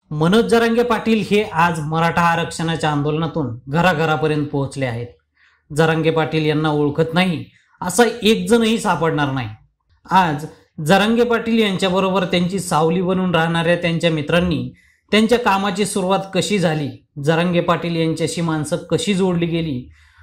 मनोज जरांगे पाटील हे आज मराठा आरक्षणाच्या आंदोलनातून घराघरापर्यंत पोहोचले आहेत. जरांगे पाटील यांना ओळखत नाही असा एक जणही सापडणार नाही. आज जरांगे पाटील यांच्याबरोबर त्यांची सावली बनून राहणाऱ्या त्यांच्या मित्रांनी त्यांच्या कामाची सुरुवात कशी झाली, जरांगे पाटील यांच्याशी माणसं कशी जोडली गेली,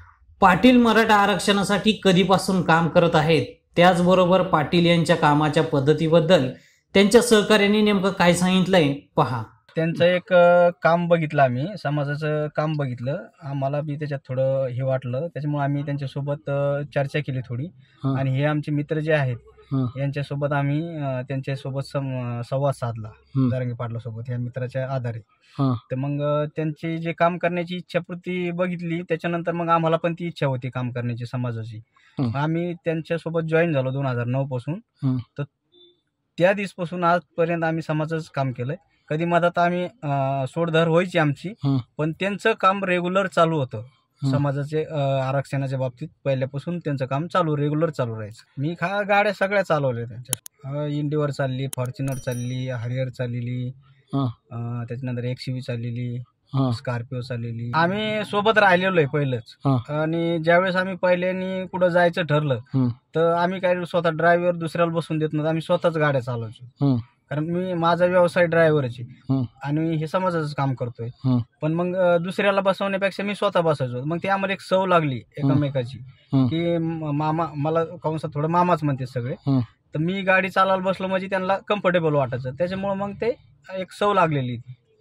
पाटील मराठा आरक्षणासाठी कधीपासून काम करत आहेत, त्याचबरोबर पाटील यांच्या कामाच्या पद्धतीबद्दल त्यांच्या सहकार्यांनी नेमकं काय सांगितलंय पहा. त्यांचं एक काम बघितलं, आम्ही समाजाचं काम बघितलं, आम्हाला बी त्याच्यात थोडं हे वाटलं, त्याच्यामुळे आम्ही त्यांच्यासोबत चर्चा केली थोडी. आणि हे आमचे मित्र जे आहेत यांच्यासोबत आम्ही त्यांच्यासोबत संवाद साधला जरांगे पाटलासोबत या मित्राच्या आधारे. तर मग त्यांची जे काम करण्याची इच्छापूर्ती बघितली, त्याच्यानंतर मग आम्हाला पण ती इच्छा होती काम करण्याची समाजाची. आम्ही त्यांच्यासोबत जॉईन झालो 2009 पासून. तर त्या दिवसपासून आजपर्यंत आम्ही समाजाचं काम केलंय. कधी मधात आम्ही सोडधर व्हायची आमची, पण त्यांचं काम रेग्युलर चालू होतं. समाजाचे आरक्षणाच्या बाबतीत पहिल्यापासून त्यांचं काम रेग्युलर चालू राहायचं. मी गाड्या सगळ्या चालवल्या त्यांच्या. इंडिवर चालली, फॉर्च्युनर चालली, हरियर चाललेली, त्याच्यानंतर XUV चाललेली, स्कॉर्पिओ चाललेली. आम्ही सोबत राहिलेलो आहे पहिलंच. आणि ज्यावेळेस आम्ही पहिल्यानी कुठं जायचं ठरलं तर आम्ही काय स्वतः ड्रायव्हर दुसऱ्याला बसून देत नव्हतं, आम्ही स्वतःच गाड्या चालवायचो. कारण माझा व्यवसाय ड्रायव्हरची आणि हे समाजाचं काम करतोय. पण मग दुसऱ्याला बसवण्यापेक्षा मी स्वतः बसायचो. मग ती आम्हाला एक सवय लागली एकमेकाची, की मामा, मला कंसात थोडं मामाच म्हणते सगळे, तर मी गाडी चालवायला बसलो म्हणजे त्यांना कम्फर्टेबल वाटायचं. त्याच्यामुळे मग ते एक सवय लागलेली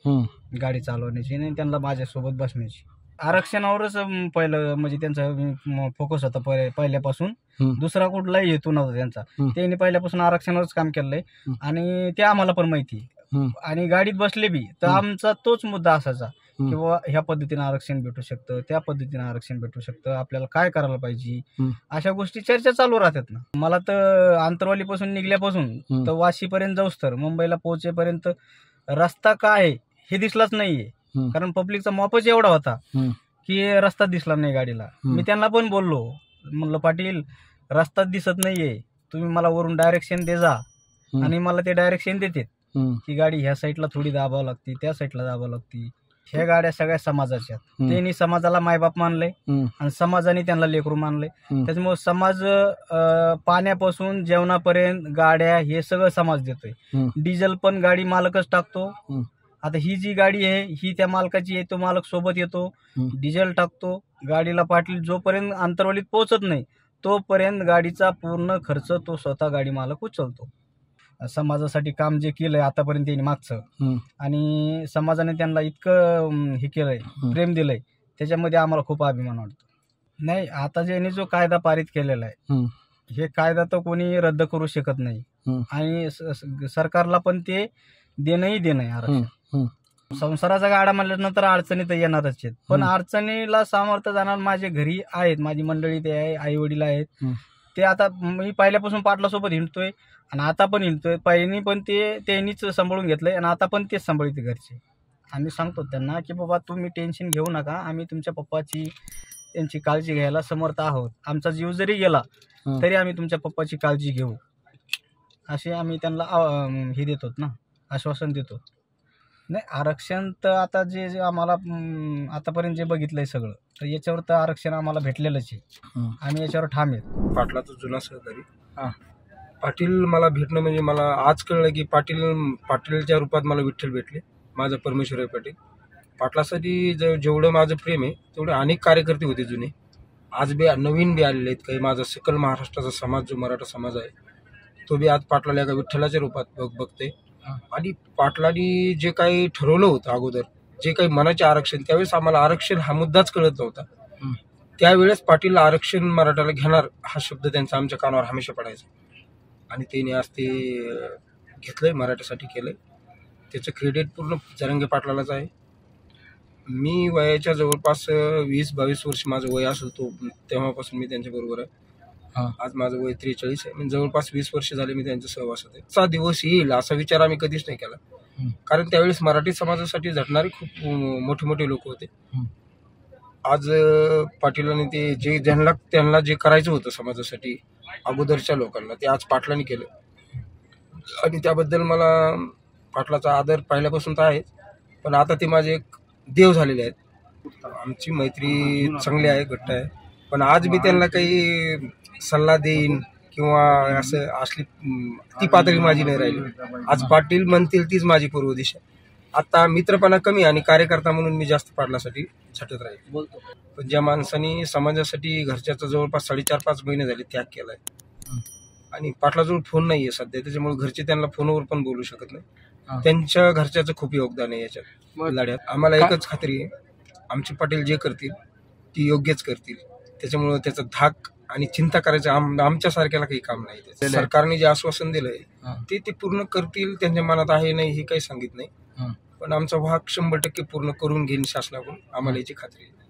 गाडी चालवण्याची आणि त्यांना माझ्यासोबत बसण्याची. आरक्षणावरच पहिलं म्हणजे त्यांचा फोकस होता पहिल्यापासून. दुसरा कुठलाही हेतू नव्हता त्यांचा. त्यांनी पहिल्यापासून आरक्षणावरच काम केलंय आणि ते आम्हाला पण माहिती आहे. आणि गाडीत बसले बी तर आमचा तोच मुद्दा असायचा की बाबा ह्या पद्धतीने आरक्षण भेटू शकतं, त्या पद्धतीने आरक्षण भेटू शकतं, आपल्याला काय करायला पाहिजे, अशा गोष्टी चर्चा चालू राहतात ना. मला तर आंतरवालीपासून निघल्यापासून तर वाशीपर्यंत जाऊस तर मुंबईला पोहोचेपर्यंत रस्ता काय आहे हे दिसलाच नाहीये. कारण पब्लिकचा मॉपच एवढा होता की रस्ता दिसला नाही गाडीला. मी त्यांना पण बोललो, म्हणलं पाटील रस्ताच दिसत नाहीये, तुम्ही मला वरून डायरेक्शन दे जा. आणि मला ते डायरेक्शन देते की गाडी ह्या साईडला थोडी दाबावं लागते, त्या साईडला दाबावं लागते. ह्या गाड्या सगळ्या समाजाच्या, त्यांनी समाजाला मायबाप मानलंय आणि समाजाने त्यांना लेकरू मानलंय. त्याच्यामुळे समाज पाण्यापासून जेवणापर्यंत गाड्या हे सगळं समाज देतोय. डिझेल पण गाडी मालकच टाकतो. आता ही जी गाडी आहे ही त्या मालकाची आहे, तो मालक सोबत येतो, डिझेल टाकतो गाडीला. पाटील जोपर्यंत आंतरवालीत पोहोचत नाही तोपर्यंत गाडीचा पूर्ण खर्च तो स्वतः गाडी मालक उचलतो. समाजासाठी काम जे केलंय आतापर्यंत त्यांनी मागचं, आणि समाजाने त्यांना इतकं हे केलंय, प्रेम दिलंय, त्याच्यामध्ये आम्हाला खूप अभिमान वाटतो. नाही, आता ज्यांनी जो कायदा पारित केलेला आहे हे कायदा तर कोणी रद्द करू शकत नाही. आणि सरकारला पण ते देणंही आरक्षण. संसाराचा गाडा म्हणल्यानंतर अडचणी तर येणारच आहेत, पण अडचणीला सामोरं जाणार माझे घरी आहेत, माझी मंडळी ते आहे, आई वडील आहेत. ते आता मी पहिल्यापासून पाटलासोबत हिंडतोय आणि आता पण हिंडतोय. पहिल्यांनी पण त्यांनीच सांभाळून घेतलंय आणि आता पण तेच सांभाळते घरचे. आम्ही सांगतो त्यांना की बाबा तुम्ही टेन्शन घेऊ नका, आम्ही तुमच्या पप्पाची त्यांची काळजी घ्यायला समर्थ आहोत. आमचा जीव जरी गेला तरी आम्ही तुमच्या पप्पाची काळजी घेऊ, असे आम्ही त्यांना हे देतो ना, आश्वासन देतो. नाही, आरक्षण तर आता जे आम्हाला आतापर्यंत जे बघितलंय सगळं, तर याच्यावर तर आरक्षण आम्हाला भेटलेलंच आहे. आम्ही याच्यावर ठाम आहेत. पाटलाचा जुना सहकारी पाटील मला भेटणं म्हणजे मला आज कळलं की पाटीलच्या रूपात मला विठ्ठल भेटले, माझा परमेश्वर पाटील. पाटलासाठी जेवढं माझं प्रेम आहे तेवढे अनेक कार्यकर्ते होते जुने, आज बी नवीन बी आलेले आहेत काही. माझा सकल महाराष्ट्राचा समाज जो मराठा समाज आहे तो बी आज पाटलाला एका विठ्ठलाच्या रूपात बघते. आणि पाटलांनी जे काही ठरवलं होतं अगोदर, जे काही मनाचे आरक्षण, त्यावेळेस आम्हाला आरक्षण हा मुद्दाच कळत नव्हता. त्यावेळेस पाटील आरक्षण मराठाला घेणार हा शब्द त्यांचा आमच्या कानावर हमेशा पडायचा. आणि त्यांनी आज ते घेतलंय, मराठीसाठी केलंय. त्याचं क्रेडिट पूर्ण जरांगे पाटलालाच आहे. मी वयाच्या जवळपास 20-22 वर्ष माझं वय असेल तो तेव्हापासून मी त्यांच्याबरोबर आहे. आज माझं वय 43 आहे, म्हणजे जवळपास 20 वर्ष झाले मी त्यांच्या सहवासात आहे. असा दिवस येईल असा विचार आम्ही कधीच नाही केला, कारण त्यावेळेस मराठी समाजासाठी झटणारे खूप मोठे मोठे लोक होते. आज पाटीलांनी ते जे त्यांना जे करायचं होतं समाजासाठी अगोदरच्या लोकांना, ते आज पाटलांनी केलं. आणि त्याबद्दल मला पाटलाचा आदर पहिल्यापासून तर आहे. पण आता ते माझे एक देव झालेले आहेत. आमची मैत्री चांगली आहे, घट्ट आहे. पण आज मी त्यांना काही सल्ला देईन किंवा असं असली ती पातळी माझी नाही राहिली. आज पाटील म्हणतील तीच माझी पूर्व दिशा. आता मित्रपणा कमी आणि कार्यकर्ता म्हणून मी जास्त पाटलासाठी झटत राहील. पण ज्या माणसाने समाजासाठी घरच्याचा जवळपास 4.5-5 महिने झाले त्याग केलाय आणि पाटलाजवळ फोन नाहीये सध्या, त्याच्यामुळे घरचे त्यांना फोनवर पण बोलू शकत नाही. त्यांच्या घरच्याचं खूप योगदान आहे याच्यात लढ्यात. आम्हाला एकच खात्री आहे, आमचे पाटील जे करतील ती योग्यच करतील. त्याच्यामुळे त्याचा धाक आणि चिंता करायचं आमच्या सारख्याला काही काम नाही. सरकारने जे आश्वासन दिलंय ते पूर्ण करतील. त्यांच्या मनात आहे नाही हे काही सांगित नाही, पण आमचा भाग 100% पूर्ण करून घेईन शासनाकडून, आम्हाला याची खात्री आहे.